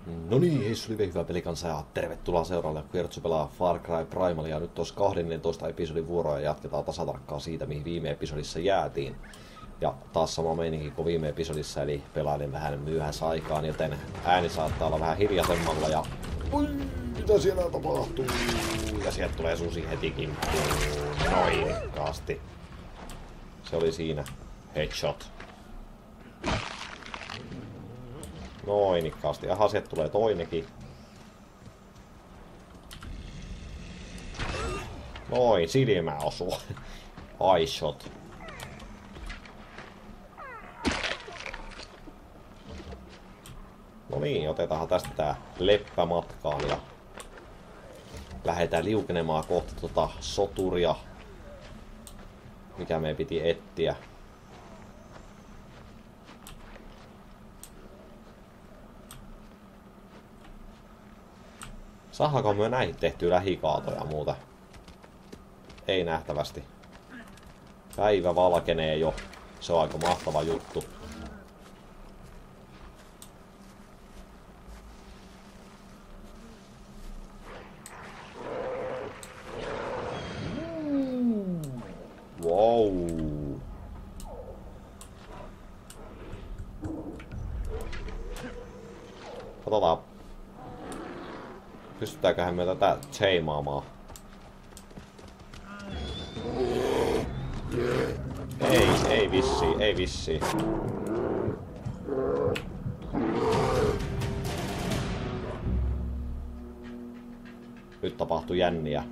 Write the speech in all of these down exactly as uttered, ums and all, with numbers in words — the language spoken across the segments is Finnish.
No niin, hei oli hyvä pelikansa ja tervetuloa seuraalle, kun Jertsu pelaa Far Cry Primalia. Nyt tuossa kahdennentoista episodin vuoroa ja jatketaan tasatarkkaan siitä, mihin viime episodissa jäätiin. Ja taas sama meininki kuin viime episodissa, eli pelailin vähän myöhäisaikaan, joten ääni saattaa olla vähän hiljaisemmalla ja... Ui, mitä siellä tapahtuu? Ja sieltä tulee susi heti kimppuun. Noinikkaasti. Se oli siinä. Headshot. Noinikkaasti. Aha, sieltä tulee toinenkin. Noin, silmä osuu. Eye shot. No niin, otetaan tästä tää leppä matkaan ja lähdetään liukenemaan kohti tota soturia, mikä meidän piti etsiä. Saadaanko me näihin tehtyä lähikaatoja ja muuta? Ei nähtävästi. Päivä valkenee jo. Se on aika mahtava juttu. Wow. Katsotaan. Pystytäänköhän me tätä chaimaamaan? Ei, ei vissi, ei vissi. Nyt tapahtui jänniä.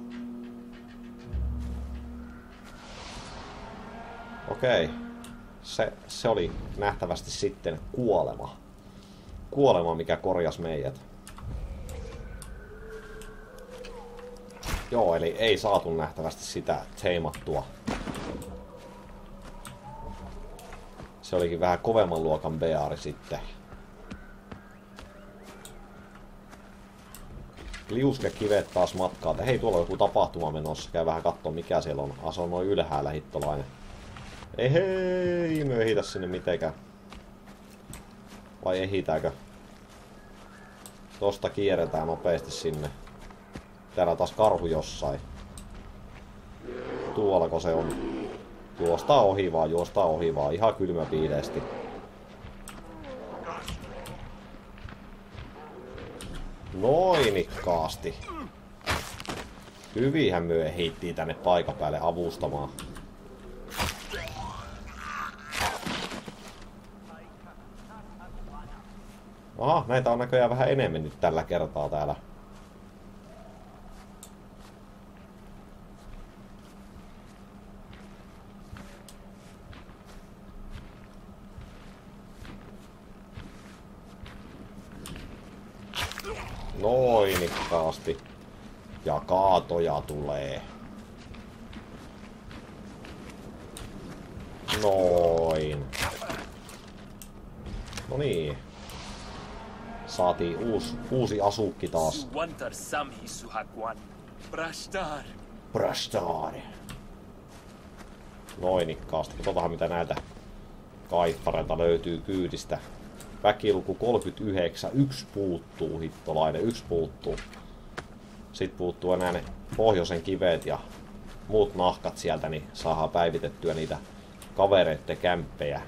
Okei. Se, se oli nähtävästi sitten kuolema. Kuolema, mikä korjasi meidät. Joo, eli ei saatu nähtävästi sitä teimattua. Se olikin vähän kovemman luokan beari sitten. Liuskekivet taas matkaa. Hei, tuolla on joku tapahtuma menossa. Käy vähän kattoo mikä siellä on. Aso on noin ylhäällä hittolainen. Ei hei, me ehitä sinne mitenkään. Vai ehitääkö? Tosta kierretään nopeasti sinne. Täällä on taas karhu jossain. Tuollako se on? Juostaa ohi vaan, juostaa ohi vaan. Ihan kylmäpiileesti. Noinikkaasti. Hyvinhän myö ehittiin tänne paikan päälle avustamaan. Aha, näitä on näköjään vähän enemmän nyt tällä kertaa täällä. Noinikkaasti. Ja kaatoja tulee. Noin. No niin. Saatiin uusi, uusi asukki taas. Brastar. Noinikkaasti. Katsotaan mitä näiltä kaiffareilta löytyy kyydistä. Väkiluku kolmekymmentäyhdeksän. Yksi puuttuu, hittolainen. Yksi puuttuu. Sitten puuttuu enää ne pohjoisen kivet ja muut nahkat sieltä, niin saadaan päivitettyä niitä kavereitten kämppejä.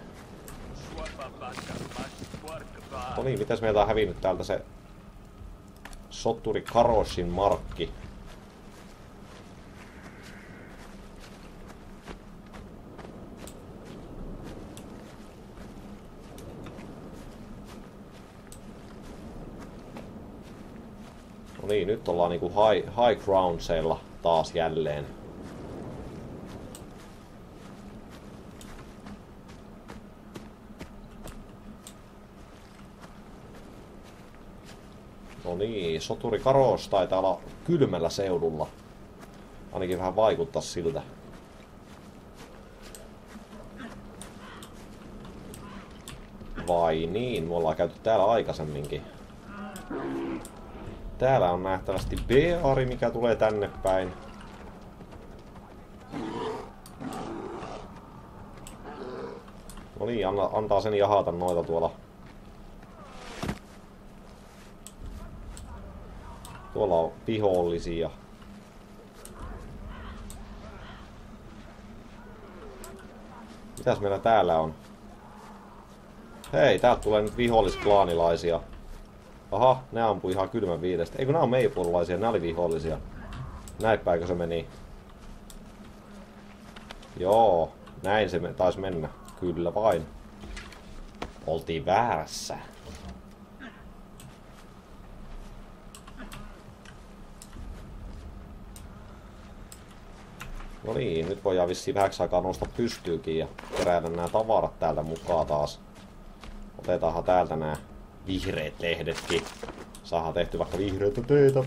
No niin, mitäs meiltä on hävinnyt täältä se soturi Karoshin markki? No niin, nyt ollaan niinku high, high groundsilla taas jälleen. No niin, soturi Karos taitaa olla kylmällä seudulla. Ainakin vähän vaikuttaa siltä. Vai niin, me ollaan käyty täällä aikaisemminkin. Täällä on nähtävästi beari, mikä tulee tänne päin. No niin, anna, antaa sen jahata noita tuolla Tuolla on vihollisia. Mitäs meillä täällä on? Hei, täältä tulee nyt vihollisklaanilaisia. Aha, ne ampui ihan kylmän viidestä. Eikö nää on meipuolulaisia, nää oli vihollisia. Näinpäinkö se meni? Joo, näin se taisi mennä. Kyllä vain. Oltiin väärässä. No niin, nyt voidaan vissiin vähäksi aikaa nousta pystyykin ja kerätä nämä tavarat täältä mukaan taas. Otetaanhan täältä nämä vihreät lehdetkin. Saadaan tehty vaikka vihreitä teitä.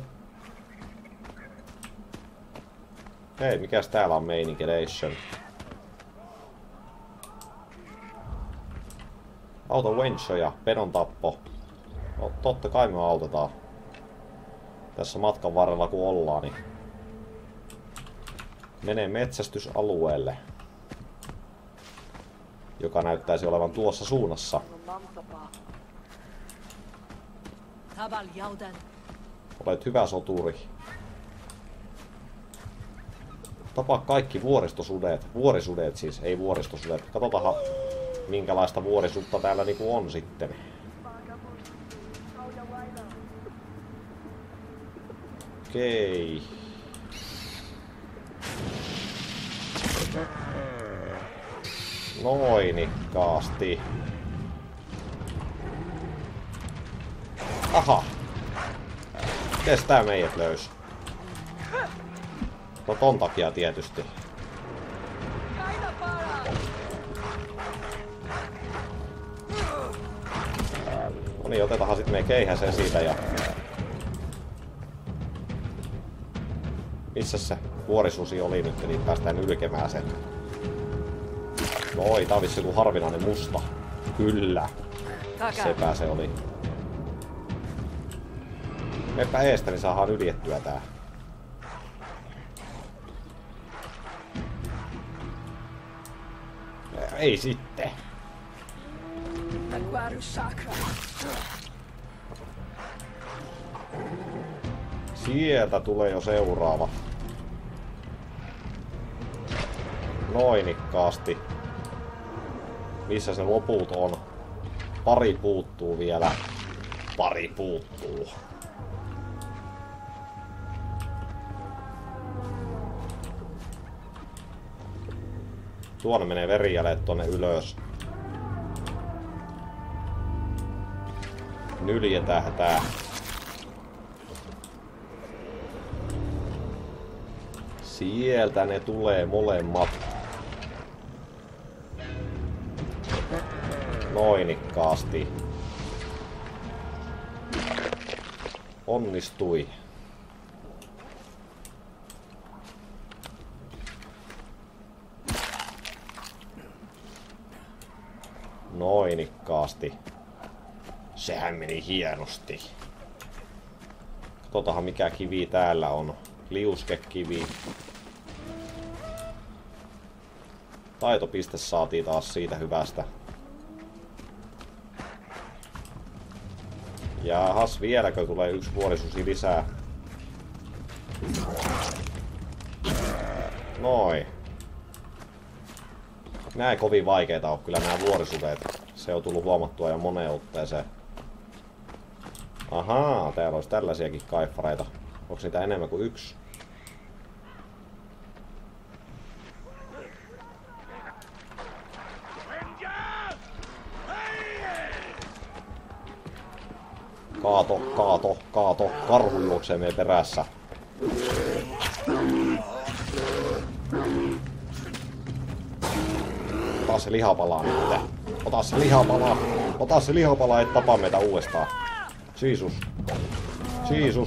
Hei, mikäs täällä on meininkelation? Auta Wenchoja, pedon tappo. No, totta kai me autetaan. Tässä matkan varrella kun ollaan, niin menee metsästysalueelle, joka näyttäisi olevan tuossa suunnassa. Olet hyvä soturi. Tapaa kaikki vuoristosudet. Vuorisudet siis, ei vuoristosudet. Katsotaanhan minkälaista vuorisutta täällä niinku on sitten. Okei. Noinikkaasti. Aha. Mites tää meidät löysi? No ton takia tietysti. No niin, otetaanhan sit meidän keihäsen siitä ja... Missä se vuorisusi oli nyt, niin päästään ylkemään sen. Noi, tää on vissi joku harvinainen musta. Kyllä. Sepä se oli. Meppä eestä, niin saadaan yljettyä tää. Ei sitten. Sieltä tulee jo seuraava. Noinikkaasti. Missä se loput on? Pari puuttuu vielä. Pari puuttuu. Tuonne menee verijäljet tonne ylös. Nyljetään tää. Sieltä ne tulee molemmat. Noinikkaasti. Onnistui. Noinikkaasti. Sehän meni hienosti. Katsotaanhan mikä kivi täällä on. Liuskekivi. Taitopiste saatiin taas siitä hyvästä. Jahas, vieläkö tulee yksi vuorisusi lisää? Noi. Nää ei kovin vaikeita oo kyllä nämä vuorisudet. Se on tullut huomattua jo moneen otteeseen. Ahaa, täällä olisi tällaisiakin kaiffareita. Onks niitä enemmän kuin yksi? Kaato, kaato, kaato. Karhu juoksee meidän perässä. Ota se lihapala nyt. Ota se lihapala. Ota se lihapala, et tapa meitä uudestaan. Jeesus. Jeesus.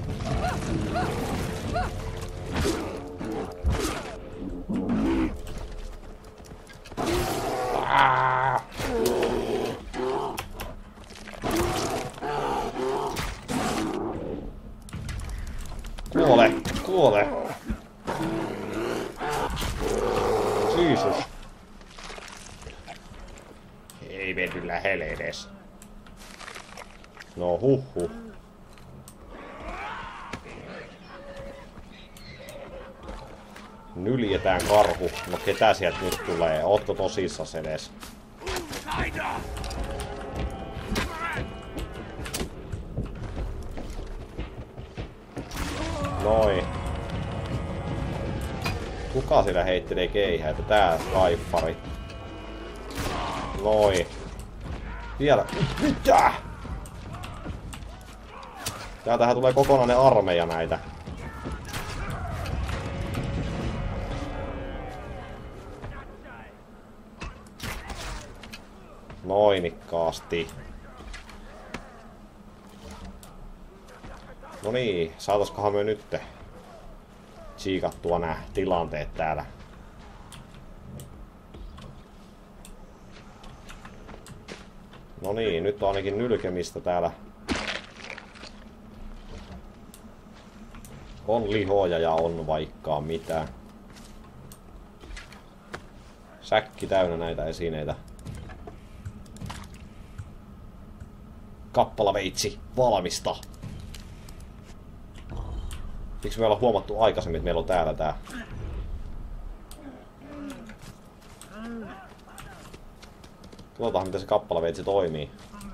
Ah! Kuole, kuole. Jeesus. Ei menty lähelle edes. No huh huh. Nyljetään karhu. No ketä sieltä nyt tulee? Ootko tosissas edes? Noin. Kuka siellä heittelee keihäitä? Tää kaiffari. Noin. Vielä. Mitä? Täältähän tulee kokonainen armeija näitä. Noinikkaasti. No niin, saataskohan me nyt tsiikattua nää tilanteet täällä. No niin, nyt on ainakin nylkemistä täällä. On lihoja ja on vaikkaa mitä. Säkki täynnä näitä esineitä. Kappalaveitsi, valmista! Miksi me ollaan huomattu aikaisemmin, että meillä on täällä tää? Katsotaan, miten se kappalaveitsi toimii.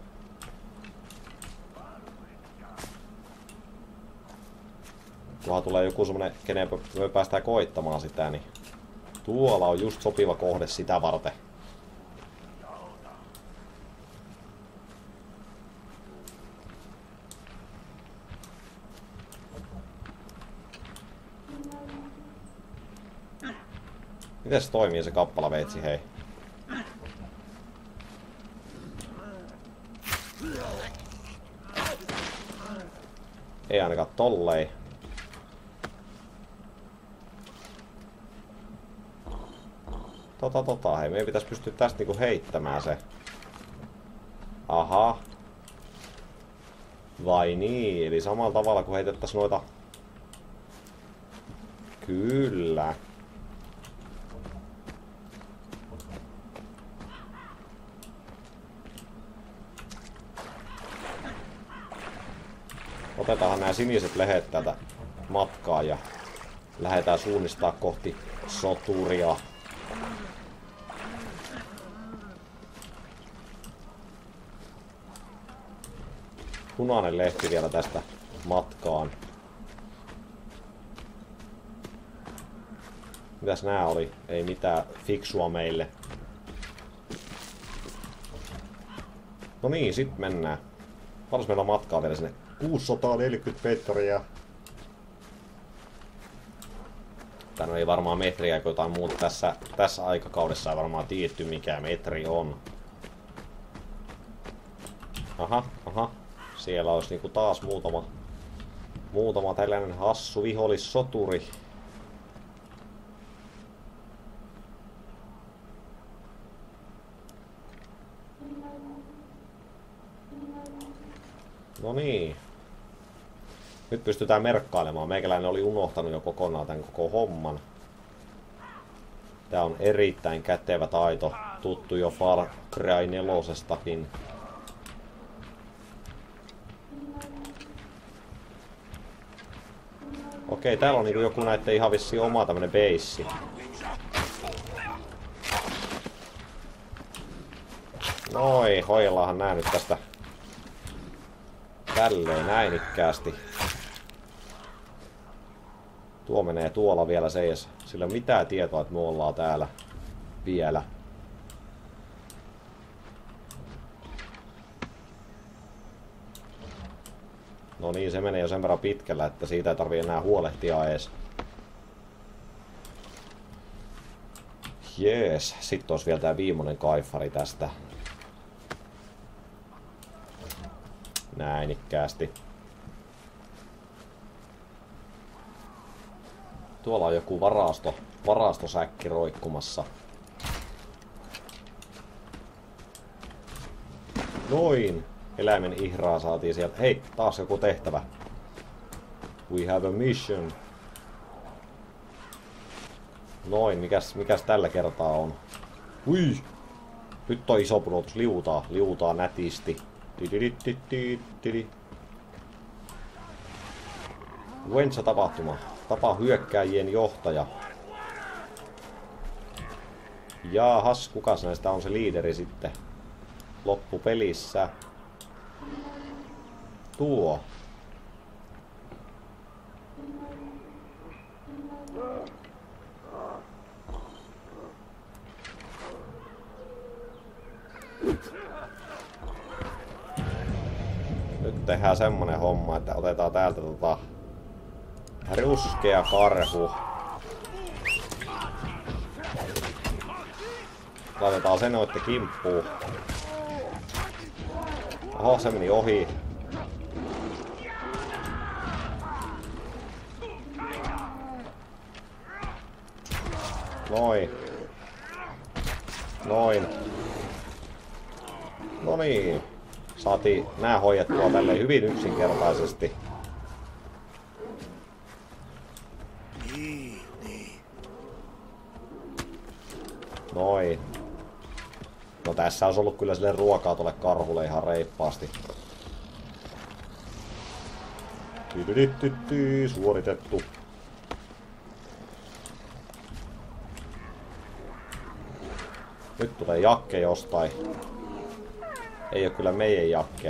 Kunhan tulee joku semmonen, kenen me päästään koittamaan sitä, niin tuolla on just sopiva kohde sitä varten. Miten se toimii se kappalaveitsi, hei? Ei ainakaan tollei. Tota tota, hei, meidän pitäisi pystyä tästä niinku heittämään se. Aha. Vai niin, eli samalla tavalla kuin heitettäisiin noita... Kyllä. Otetaanhan nämä siniset lehet täältä matkaa ja lähdetään suunnistaa kohti soturia. Punainen lehti vielä tästä matkaan. Mitäs nää oli? Ei mitään fiksua meille. No niin, sit mennään. Paljon meillä on matkaa vielä sinne? kuusisataaneljäkymmentä metriä. Tän ei varmaan metriä, kun jotain muuta tässä, tässä aikakaudessa ei varmaan tiedetty mikä metri on. Aha, aha. Siellä olisi niinku taas muutama, muutama tällainen hassu vihollissoturi. No niin. Nyt pystytään merkkailemaan. Meikäläinen oli unohtanut jo kokonaan tämän koko homman. Tää on erittäin kätevä taito. Tuttu jo Far Cry nelosestakin. Okei, täällä on niinku joku näitten ihan vissiin oma tämmönen beissi. Noi, hoidellaanhan nää nyt tästä tälleen näinikkäästi. Tuo menee tuolla vielä seis. Sillä ei ole mitään tietoa, että me ollaan täällä vielä. No niin, se menee jo sen verran pitkällä, että siitä ei tarvii enää huolehtia ees. Jees, sitten olisi vielä tää viimeinen kaifari tästä. Näinikkäästi. Tuolla on joku varasto, varastosäkki roikkumassa. Noin! Eläimen ihraa saatiin sieltä. Hei, taas joku tehtävä. We have a mission. Noin, mikäs, mikäs tällä kertaa on? Ui! Nyt on iso pudotus. Liutaa, liutaa nätisti. Wencha tapahtuma. Tapa hyökkääjien johtaja. Jaahas, kukas näistä on se liideri sitten loppupelissä? Tuo. Nyt tehdään semmonen homma, että otetaan täältä tota ruskea karhu. Laitetaan se noitte kimppuun. Oho, se meni ohi. Noin. Noin. No niin. Saatiin nää hoidettua tälleen hyvin yksinkertaisesti. Noin. No tässä olisi ollut kyllä sille ruokaa tuolle karhulle ihan reippaasti. Tytytytyty, suoritettu. Nyt tulee jakke jostain. Ei oo kyllä meidän jakke.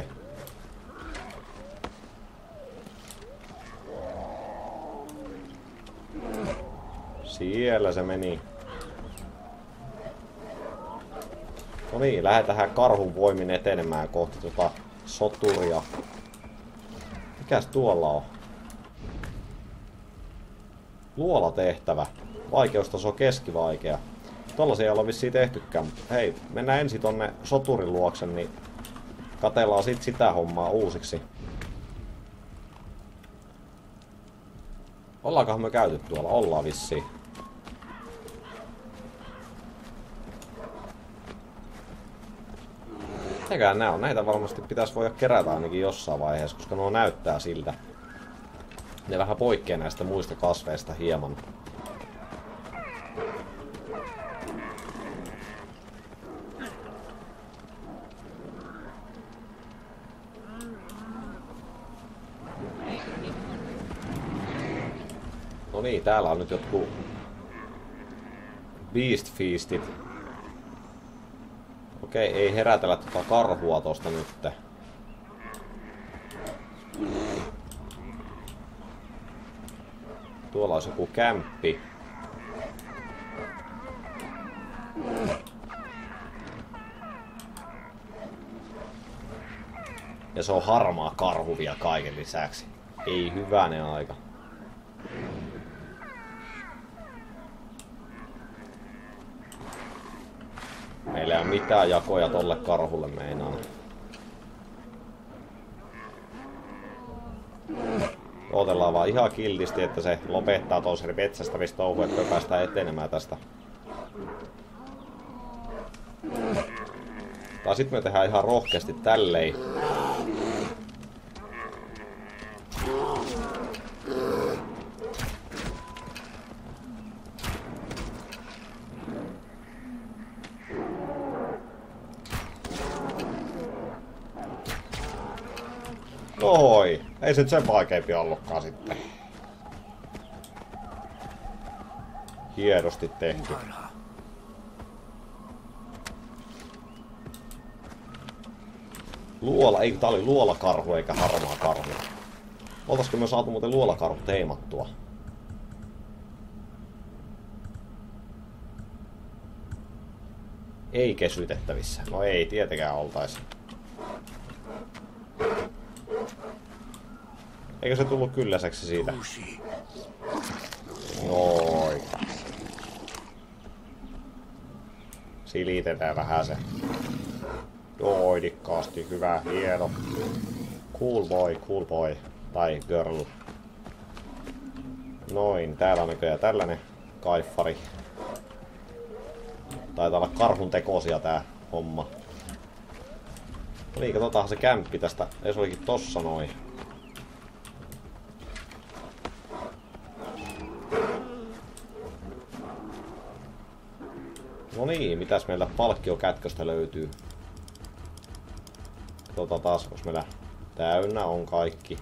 Siellä se meni. No niin, lähdetään karhun voimin etenemään kohti tota soturia. Mikäs tuolla on? Luolatehtävä. Vaikeustaso keskivaikea. Tollasia ei olla vissiin tehtykään, mutta hei, mennään ensin tonne soturin luokse, niin katellaan sit sitä hommaa uusiksi. Ollaankohan me käyty tuolla? Ollaan vissiin. Mitäkään nää on? Näitä varmasti pitäisi voida kerätä ainakin jossain vaiheessa, koska nuo näyttää siltä. Ne vähän poikkeaa näistä muista kasveista hieman. No niin, täällä on nyt jotkut Beast Feastit. Okei, ei herätellä tota karhua tosta nyt. Tuolla olisi joku kämppi. Ja se on harmaa karhu vielä kaiken lisäksi. Ei hyvänen aika. Meillä ei ole mitään jakoja tolle karhulle meinaan. Odotellaan vaan ihan kiltisti, että se lopettaa tuossa metsästämistä touhua, että me päästään etenemään tästä. Tai sit me tehdään ihan rohkeasti tälleen. Oi, ei se nyt sen vaikeampi ollutkaan sitten. Hienosti tehty. Luola, ei tää oli luolakarhu eikä harmaa karhu. Oltaisko me saatu muuten luolakarhu teimattua? Ei kesytettävissä. No ei tietenkään oltais. Eikö se tullut kylläiseksi siitä? Noin. Silitetään vähän se. Joidikkaasti, hyvä, hieno. Cool boy, cool boy. Tai girl. Noin, täällä on näköjään tällainen kaiffari. Taitaa olla karhun tekosia tää homma. No niin, katsotaanhan se kämppi tästä. Ei se olikin tossa noin. No niin, mitäs meillä palkkiokätköstä löytyy? Tota taas, onko meillä täynnä on kaikki.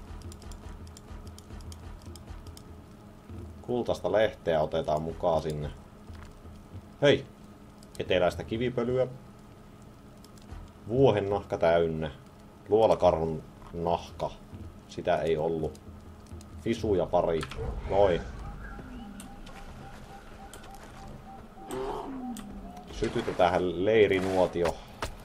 Kultaista lehteä otetaan mukaan sinne. Hei! eteläistä kivipölyä. Vuohen nahka täynnä. Luolakarhun nahka. Sitä ei ollut. Fisuja pari. Noin. Sytytetään leirinuotio.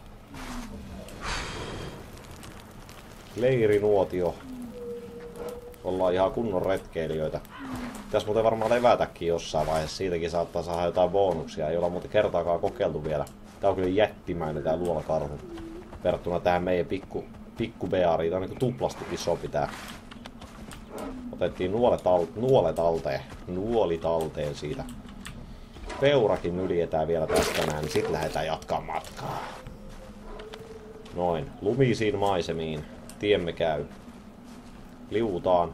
Leirinuotio. Ollaan ihan kunnon retkeilijöitä. Pitäis muuten varmaan levätäkin jossain vaiheessa. Siitäkin saattaa saada jotain bonuksia. Ei olla muuten kertaakaan kokeiltu vielä. Tää on kyllä jättimäinen tää luolakarhu. Verrattuna tähän meidän pikku, pikku beariin. Tää on niinku tuplasti isompi tää. Otettiin nuolet, al nuolet talteen. Nuolit talteen siitä. Peurakin nyljetään vielä tästä näin, niin sit lähdetään jatkaa matkaa. Noin, lumisiin maisemiin. Tiemme käy. Liuutaan.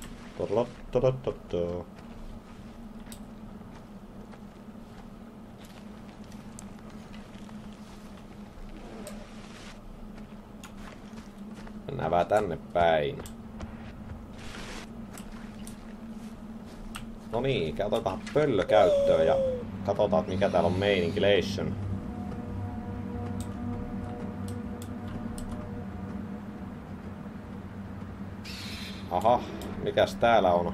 Mennään vähän tänne päin. No niin, otetaan pöllö käyttöön ja katsotaan mikä täällä on meininkilation. Aha, mikäs täällä on?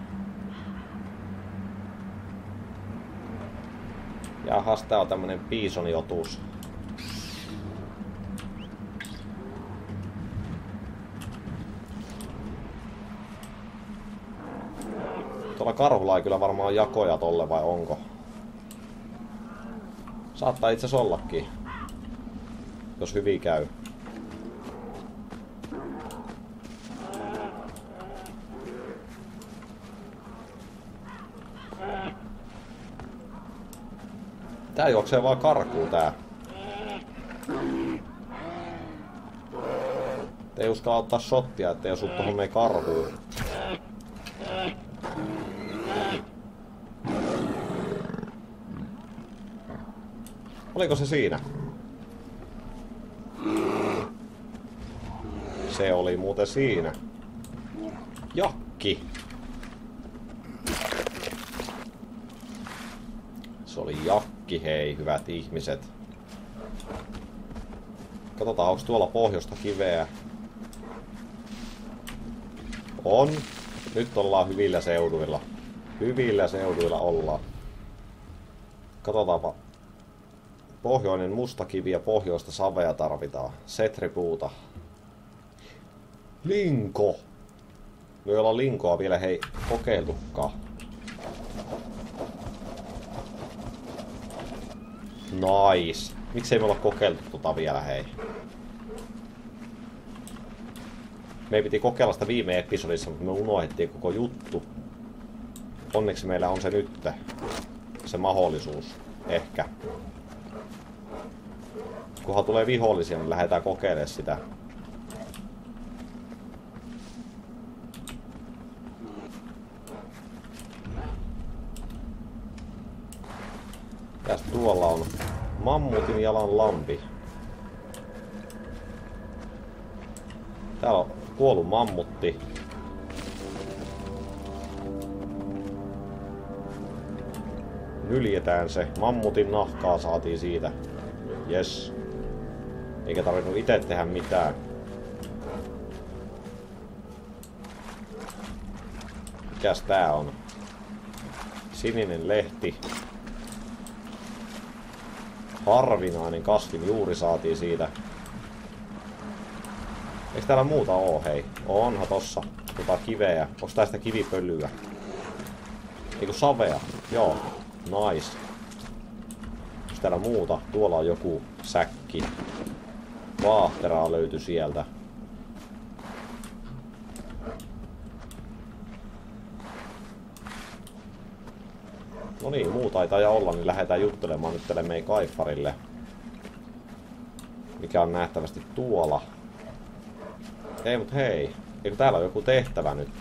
Jahas, tää on tämmönen piisoniotus. Tuolla karhulla ei kyllä varmaan jakoja tolle, vai onko? Saattaa itse asiassa ollakin. Jos hyvin käy. Tää juoksee vaan karkuun tää. Ei uskalla ottaa shottia, ettei osu tohon meidän karhuun. Oliko se siinä? Se oli muuten siinä. Jakki. Se oli jakki, hei, hyvät ihmiset. Katsotaan, onko tuolla pohjoista kiveä. On. Nyt ollaan hyvillä seuduilla. Hyvillä seuduilla ollaan. Katsotaanpa. Pohjoinen mustakivi ja pohjoista savea tarvitaan. Setripuuta. Linko! Me ei olla linkoa vielä hei kokeiltukaan. Nice. Miksei me olla kokeiltu tota vielä hei? Me piti kokeilla sitä viime episodissa, mutta me unohdettiin koko juttu. Onneksi meillä on se nyt. Se mahdollisuus. Ehkä. Kunhan tulee vihollisia, niin lähdetään kokeilemaan sitä. Mitäs tuolla on? Mammutin jalan lampi. Täällä on kuollut mammutti. Nyljetään se. Mammutin nahkaa saatiin siitä. Jes. Eikä tarvinnut itse tehdä mitään. Mikäs tää on? Sininen lehti. Harvinainen kasvin juuri saatiin siitä. Eiks täällä muuta oo, hei? Onhan tossa tota kiveä. Onks tää sitä kivipölyä? Eiku savea? Joo. Nice. Onks täällä muuta? Tuolla on joku säkki. Vaahteraa löytyi sieltä. No niin, muuta ei taida olla, niin lähdetään juttelemaan nyt tälle meidän kaiffarille. Mikä on nähtävästi tuolla. Ei mut hei, eikö täällä on joku tehtävä nyt?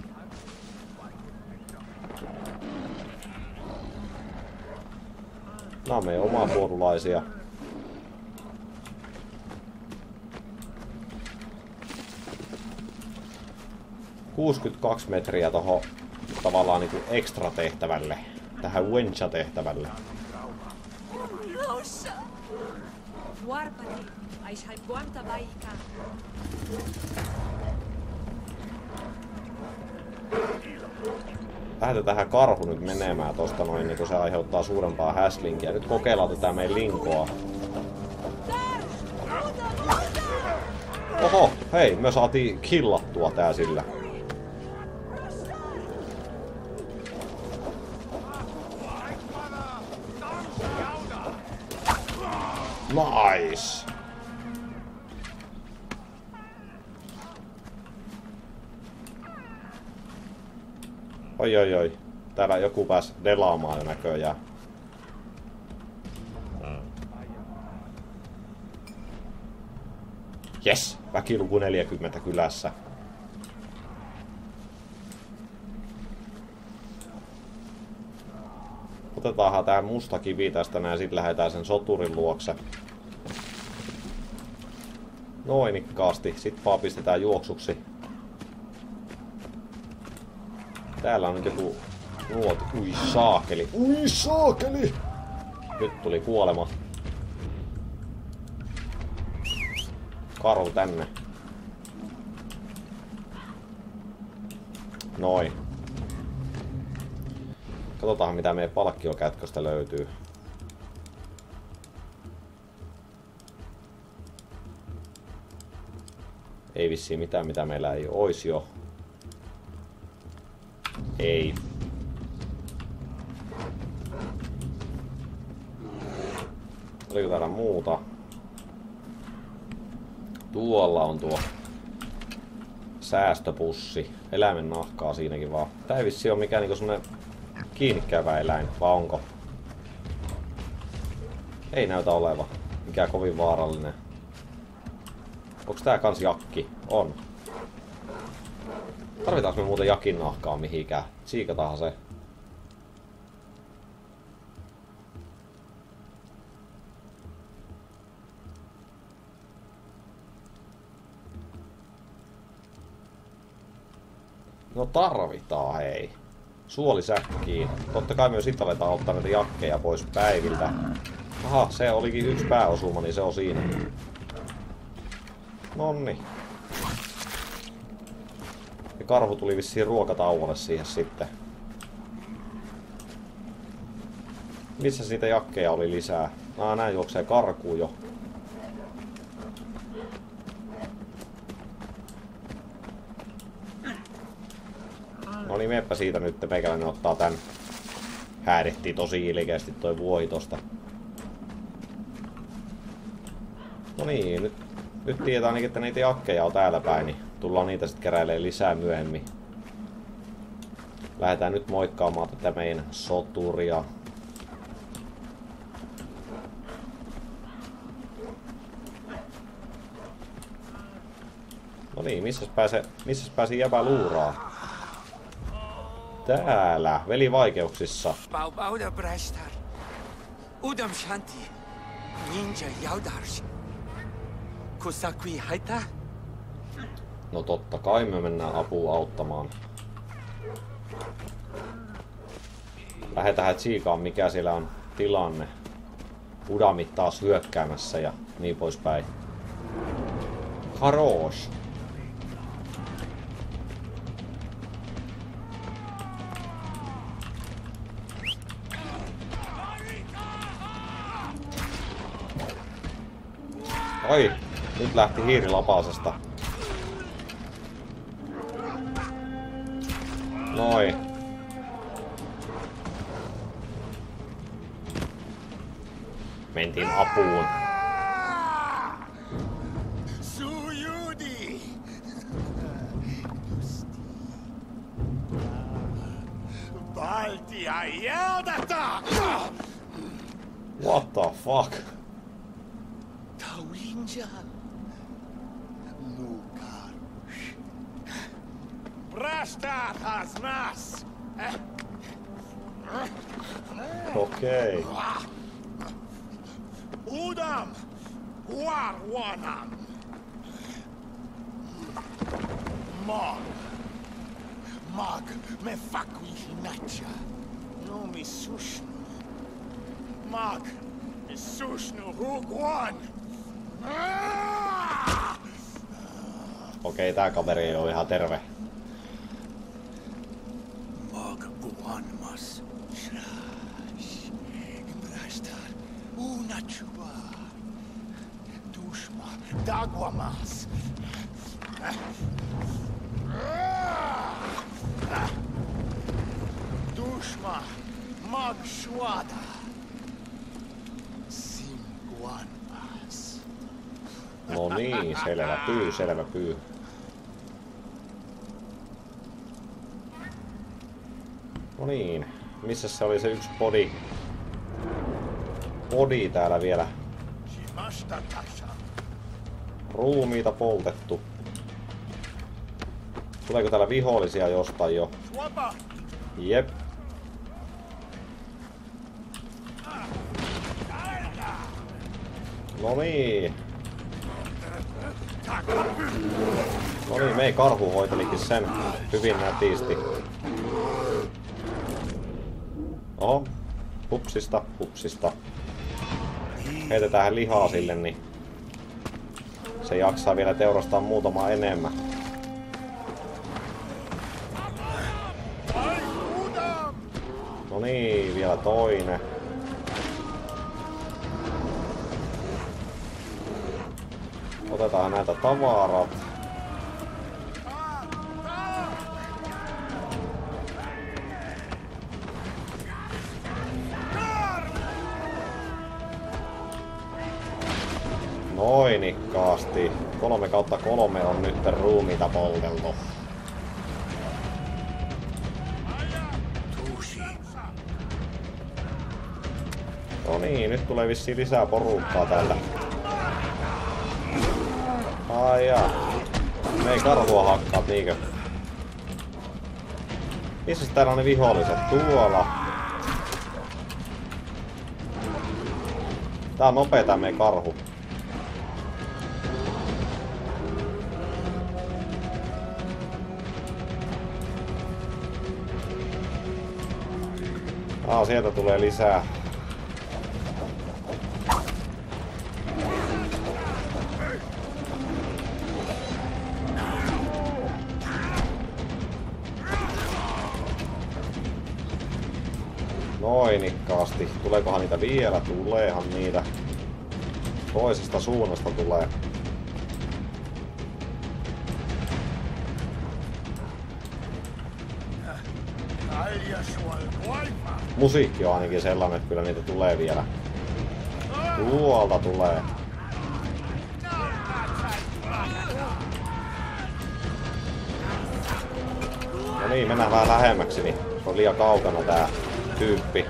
Nää on meidän omaa puolulaisia. kuusikymmentäkaksi metriä tohon tavallaan niinku ekstra tehtävälle. Tähän Wencha tehtävälle. Lähetetään karhu nyt menemään tosta noin, niin kun se aiheuttaa suurempaa häslinkiä. Nyt kokeillaan tätä meidän linkoa. Oho, hei, me saatiin killattua tää sillä. Nice! Oi oi oi. Täällä joku pääsi delaamaan jo näköjään. Jes! Väkiluku neljäkymmentä kylässä. Otetaanhan tää musta kivi tästä näin, sit lähdetään sen soturin luokse. Noinikkaasti. Sit vaan pistetään juoksuksi. Täällä on nyt joku nuoti. Ui saakeli. Ui saakeli! Nyt tuli kuolema. Karhu tänne. Noin. Katsotaan mitä meidän palkkiokätköstä löytyy. Ei vissiin mitään mitä meillä ei ois jo. Ei. Oliko täällä muuta? Tuolla on tuo säästöpussi. Eläimen nahkaa siinäkin vaan. Tää ei vissiin ole mikään niinku semmonen kiinnikäyvä eläin, vai onko? Ei näytä oleva. Mikään kovin vaarallinen. Onks tää kans jakki? On. Tarvitaanko me muuten jakin nahkaa mihinkään? Siikataanhan se. No tarvitaan, hei. Suoli säkkiin. Totta kai myös sit aletaan ottaa näitä jakkeja pois päiviltä. Aha, se olikin yksi pääosuma, niin se on siinä. Nonni. Ja karhu tuli vissiin ruokatauolle siihen sitten. Missä siitä jakkeja oli lisää? Aa, nää juoksee karkuun jo. No niin, meppä siitä nyt, meikäläinen ottaa tän. Häädettiin tosi ilkeästi toi vuohi tosta. No niin, nyt, nyt tietää ainakin, että niitä jakkeja on täällä päin, niin tullaan niitä sitten keräilemään lisää myöhemmin. Lähdetään nyt moikkaamaan tätä meidän soturia. No niin, missäs pääsee, missäs pääsi jäbä luuraa? Täällä, veli vaikeuksissa. Udam Shanti, Ninja Yaudarsh. Kusakui haita? No totta kai me mennään apua auttamaan. Lähdetään tsiikaan mikä siellä on tilanne. Udamit taas hyökkäämässä ja niin poispäin. Harosh. Oi, nyt lähti hiiri lapasesta. Noin. Mentiin apuun. Sujudi. Baltia jäldata. What the fuck? Taulinja. Nukarush. Brastat has nas. Okei. Okay. Udam. Warwanam. Mag. Mag me fakui hinacha. No mi sushnu. Mag. Sushnu hugwan. Okei, tää kaveri ei oo ihan terve. Magwanmas. Shrash. Brastar. Unachuba. Dushma. Dagwamas. Dushma. Magshwada. Simguanmas. No niin, selvä pyy, selvä pyy. No niin, missä se oli se yksi body? Body täällä vielä. Ruumiita poltettu. Tuleeko täällä vihollisia jostain jo? Jep. No niin. No niin, mei karhu hoitelikin sen hyvin nätisti. Oho, hupsista, hupsista. Heitetään lihaa sille, niin se jaksaa vielä teurastaa muutama enemmän. No niin, vielä toinen. Otetaan näitä tavarat. Noinikkaasti. Kolme kautta kolme on nyt ruumiita polteltu. No niin, nyt tulee vissiin lisää porukkaa täältä. Ai jaa. Me ei karhua hakkaat niinkö? Missä täällä on ne viholliset? Tuolla. Tää on nopea tää meidän karhu. Aa, sieltä tulee lisää. Noinikkaasti. Tuleekohan niitä vielä? Tuleehan niitä. Toisesta suunnasta tulee. Musiikki on ainakin sellainen, että kyllä niitä tulee vielä. Tuolta tulee. No niin, mennään vähän lähemmäksi, niin se on liian kaukana tää tyyppi.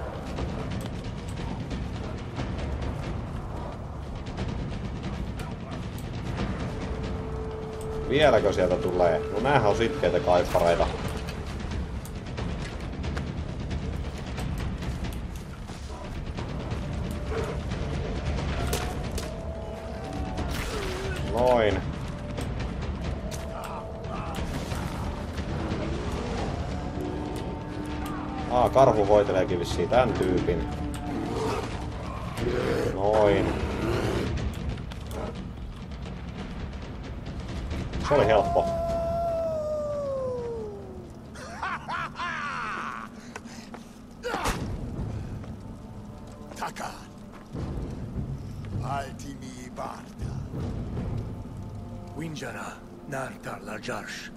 Vieläkö sieltä tulee? No näähän on sitkeitä kaippareita. Noin. Aa, karhu voiteleekin vissiin tän tyypin. Noin. Se oli helppo. Takan. Altimi Barda. Winjara, Nartar Lajarsh.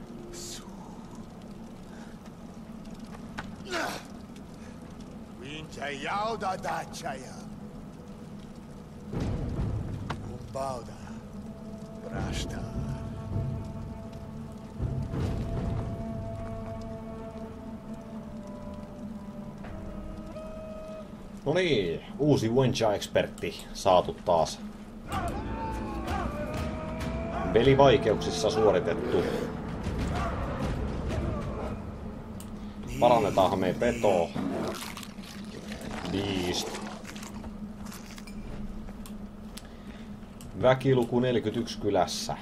Winja Yauda Dachaya. Umbauda. Brashtar. No niin, uusi Wencha-ekspertti saatu taas. Pelivaikeuksissa suoritettu. Parannetaanhan meidän petoa. Beast. Väkiluku neljäkymmentäyksi kylässä.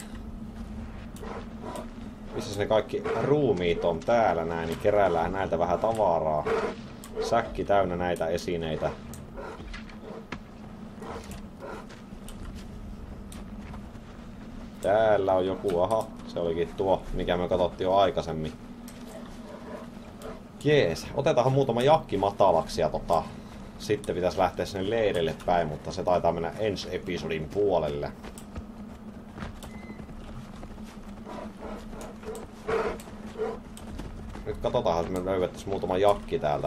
Missä ne kaikki ruumiit on täällä näin, niin keräillään näiltä vähän tavaraa. Säkki täynnä näitä esineitä. Täällä on joku, aha, se olikin tuo, mikä me katsottiin jo aikaisemmin. Jees, otetaanhan muutama jakki matalaksi ja tota, sitten pitäisi lähteä sinne leirille päin, mutta se taitaa mennä ensi episodin puolelle. Nyt katsotaan, jos me löydettäisiin muutama jakki täältä.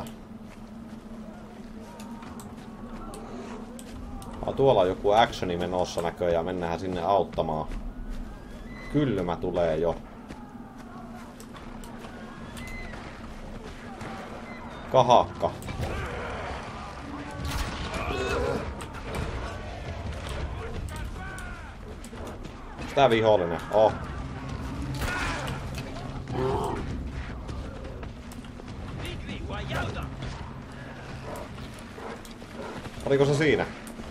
Ah, tuolla on joku actioni menossa näköjään, mennään sinne auttamaan. Kylmä tulee jo. Kahakka. Tää vihollinen. Oh. Oliko se siinä?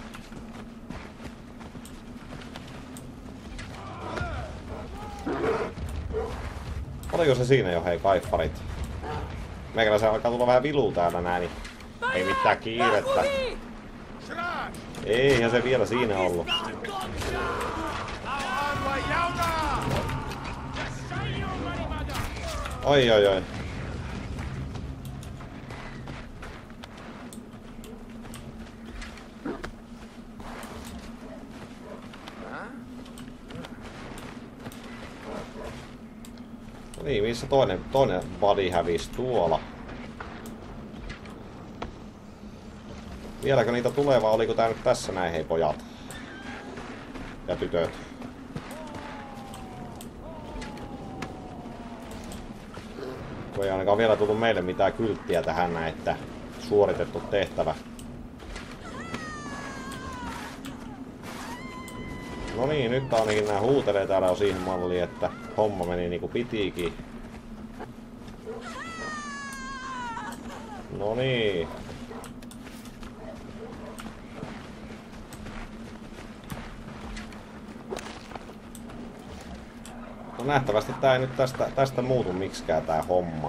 Oliko se siinä jo, hei kaiffarit? Meikäläisen alkaa tulla vähän viluu täällä näin, niin ei mitään kiirettä. Eihän se vielä siinä ollut. Oi oi oi. No niin, missä toinen, toinen body hävisi tuolla? Vieläkö niitä tulee vai oliko tää nyt tässä näin, hei pojat? Ja tytöt. Kun ei ainakaan vielä tullut meille mitään kylttiä tähän näin, että suoritettu tehtävä. No niin, nyt ainakin nää huutelee täällä jo siihen malliin, että homma meni niinku pitiikin. No niin. No nähtävästi tää ei nyt tästä, tästä muutu miksikään tää homma.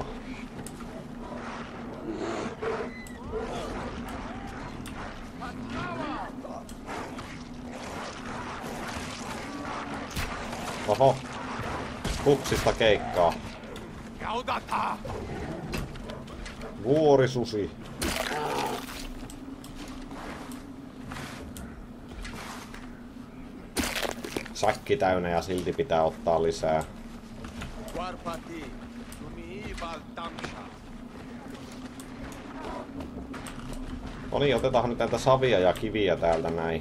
Oho. Huksista keikkaa. Vuorisusi. Sakki täynnä ja silti pitää ottaa lisää. No niin, otetaan nyt näitä savia ja kiviä täältä näin.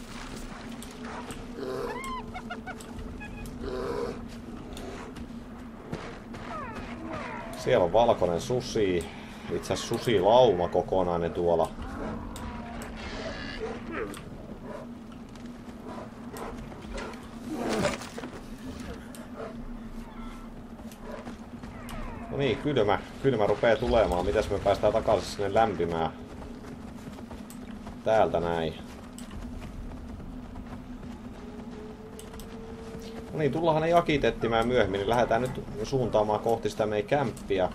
Siellä on valkoinen susi. Itse asiassa susilauma kokonainen tuolla. No niin, kylmä, kylmä rupeaa tulemaan. Mitäs me päästään takaisin sinne lämpimään? Täältä näin. No niin, tullahan ne jakit etsimään myöhemmin, niin lähdetään nyt suuntaamaan kohti sitä meidän kämppiä.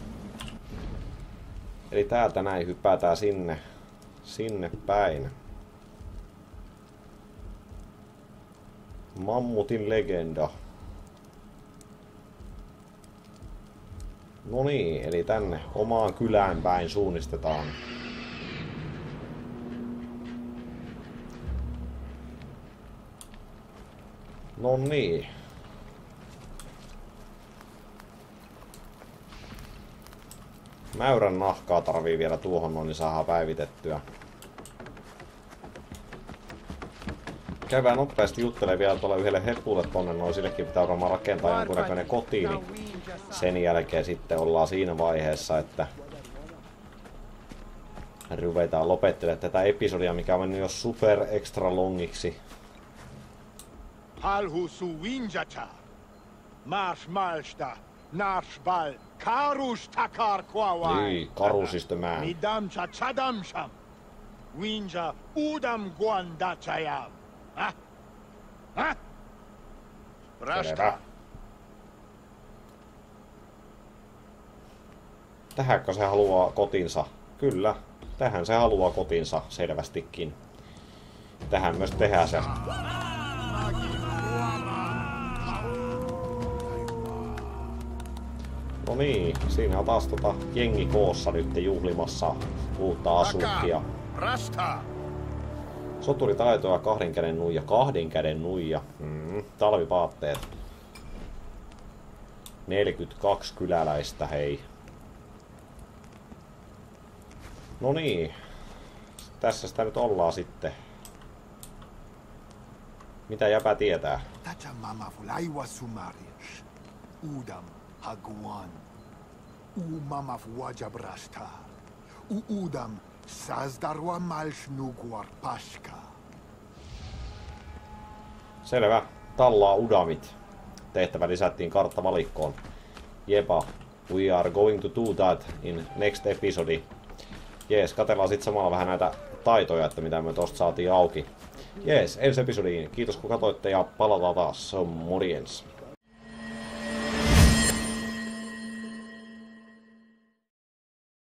Eli täältä näin hypätään sinne, sinne päin. Mammutin legenda. No niin, eli tänne omaan kylään päin suunnistetaan. No niin. Mäyrän nahkaa tarvii vielä tuohon noin, niin saadaan päivitettyä. Käydään nopeasti juttelemaan vielä tuolla yhdelle hepulle tonne noin, sillekin pitää varmaan rakentaa jonkunnäköinen koti, niin sen jälkeen sitten ollaan siinä vaiheessa, että ruvetaan lopettelemaan tätä episodia, mikä on mennyt jo super extra longiksi. Halhusu winjata. Marsh malsta. Narshbal. Karus takar kwawai. Niin, karusistömään. Midamcha chadamsham. Winja udam guandachayam. Ha? Ha? Rasta. Tähänkö se haluaa kotinsa? Kyllä, tähän se haluaa kotinsa selvästikin. Tähän myös tehdään se. No niin, siinä on taas tota jengi koossa nyt juhlimassa uutta asuuttia. Rasta! Soturitaitoa, kahden käden nuija, kahden käden nuija. Mm, talvivaatteet. neljäkymmentäkaksi kyläläistä, hei. No niin. Tässä sitä nyt ollaan sitten. Mitä jäpä tietää? Tacha mama fulaiwa sumarish. Udam haguan. U mama fuwaja brasta. U udam sazdarwa malsh nuguar pashka. Selvä. Tallaa udamit. Tehtävä lisättiin karttavalikkoon. Jepa. We are going to do that in next episode. Jees, katsellaan sitten samalla vähän näitä taitoja, että mitä me tosta saatiin auki. Jees, ensi episodiin. Kiitos kun katsoitte ja palataan taas. Se on morjens.